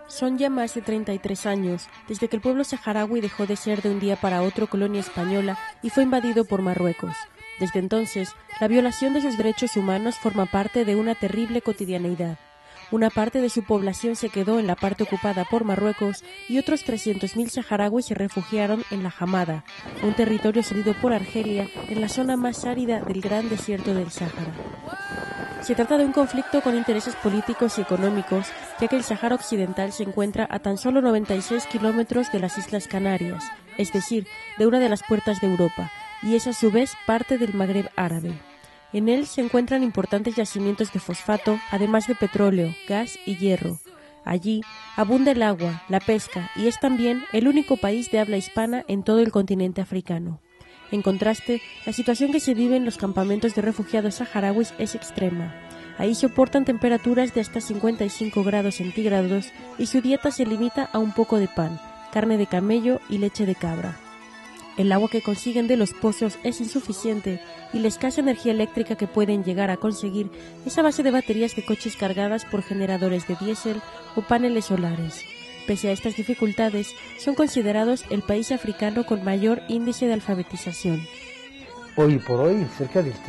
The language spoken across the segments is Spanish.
Son ya más de 33 años desde que el pueblo saharaui dejó de ser de un día para otro colonia española y fue invadido por Marruecos. Desde entonces, la violación de sus derechos humanos forma parte de una terrible cotidianeidad. Una parte de su población se quedó en la parte ocupada por Marruecos y otros 300.000 saharauis se refugiaron en la Hamada, un territorio cedido por Argelia en la zona más árida del gran desierto del Sáhara. Se trata de un conflicto con intereses políticos y económicos, ya que el Sáhara Occidental se encuentra a tan solo 96 kilómetros de las Islas Canarias, es decir, de una de las puertas de Europa, y es a su vez parte del Magreb árabe. En él se encuentran importantes yacimientos de fosfato, además de petróleo, gas y hierro. Allí abunda el agua, la pesca y es también el único país de habla hispana en todo el continente africano. En contraste, la situación que se vive en los campamentos de refugiados saharauis es extrema. Ahí soportan temperaturas de hasta 55 grados centígrados y su dieta se limita a un poco de pan, carne de camello y leche de cabra. El agua que consiguen de los pozos es insuficiente y la escasa energía eléctrica que pueden llegar a conseguir es a base de baterías de coches cargadas por generadores de diésel o paneles solares. Pese a estas dificultades, son considerados el país africano con mayor índice de alfabetización. Hoy por hoy, cerca del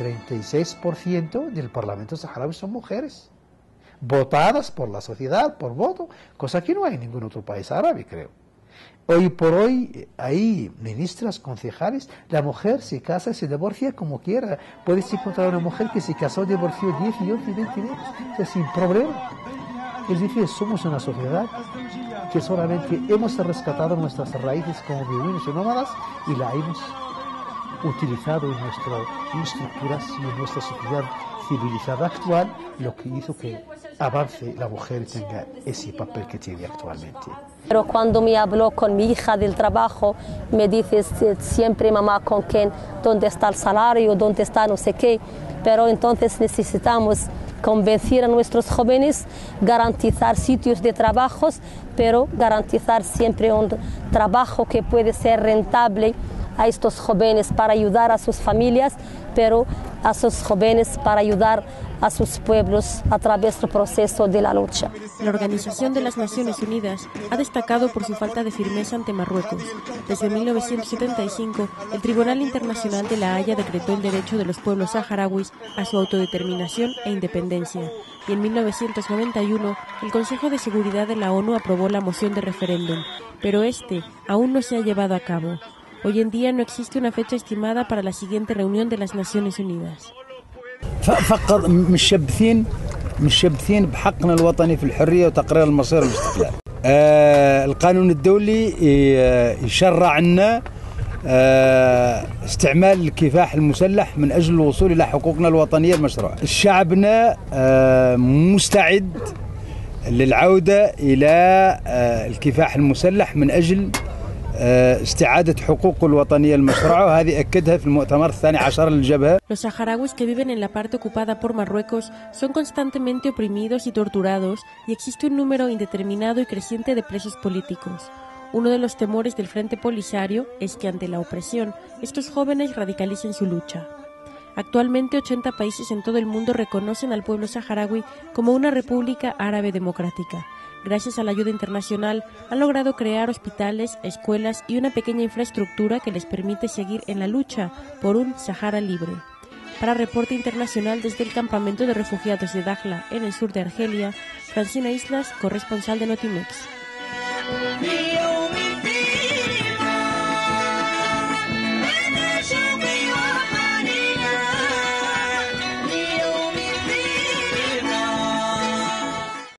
36% del Parlamento saharaui son mujeres, votadas por la sociedad, por voto, cosa que no hay en ningún otro país árabe, creo. Hoy por hoy hay ministras, concejales, la mujer se casa y se divorcia como quiera. Puedes encontrar una mujer que se casó, divorció 10 y 11 y 20 veces, o sea, sin problema. Es decir, somos una sociedad que solamente hemos rescatado nuestras raíces como beduinos y nómadas y la hemos utilizado en nuestras estructuras y en nuestra sociedad civilizada actual, lo que hizo que avance la mujer y tenga ese papel que tiene actualmente. Pero cuando me habló con mi hija del trabajo, me dice siempre, mamá, ¿con quién? ¿Dónde está el salario? ¿Dónde está no sé qué? Pero entonces necesitamos convencer a nuestros jóvenes, garantizar sitios de trabajos, pero garantizar siempre un trabajo que puede ser rentable a estos jóvenes para ayudar a sus familias, pero a sus jóvenes para ayudar a sus pueblos a través del proceso de la lucha. La Organización de las Naciones Unidas ha destacado por su falta de firmeza ante Marruecos. Desde 1975, el Tribunal Internacional de La Haya decretó el derecho de los pueblos saharauis a su autodeterminación e independencia. Y en 1991, el Consejo de Seguridad de la ONU aprobó la moción de referéndum, pero este aún no se ha llevado a cabo. Hoy en día no existe una fecha estimada para la siguiente reunión de las Naciones Unidas. فقط مشبثين بحقنا الوطني في الحرية وتقرير المصير والاستقلال. القانون الدولي يشرع لنا استعمال الكفاح المسلح من أجل الوصول إلى حقوقنا الوطنية المشروعة. شعبنا مستعد للعودة إلى الكفاح المسلح من أجل استعادة حقوق الوطنية المشروعة وهذه أكدها في المؤتمر الثاني عشر للجبهة. Los saharauis que viven en la parte ocupada por Marruecos son constantemente oprimidos y torturados y existe un número indeterminado y creciente de presos políticos. Uno de los temores del Frente Polisario es que ante la opresión, estos jóvenes radicalicen su lucha. Actualmente 80 países en todo el mundo reconocen al pueblo saharaui como una república árabe democrática. Gracias a la ayuda internacional, han logrado crear hospitales, escuelas y una pequeña infraestructura que les permite seguir en la lucha por un Sahara libre. Para Reporte Internacional desde el campamento de refugiados de Dakhla, en el sur de Argelia, Francina Islas, corresponsal de Notimex.